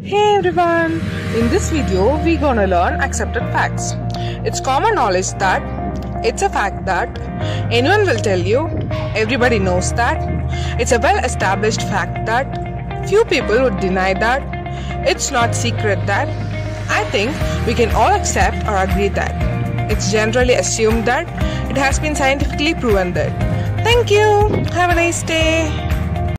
Hey everyone! In this video, we're gonna learn accepted facts. It's common knowledge that it's a fact that anyone will tell you, everybody knows that. It's a well-established fact that few people would deny that. It's not secret that. I think we can all accept or agree that. It's generally assumed that it has been scientifically proven that. Thank you! Have a nice day!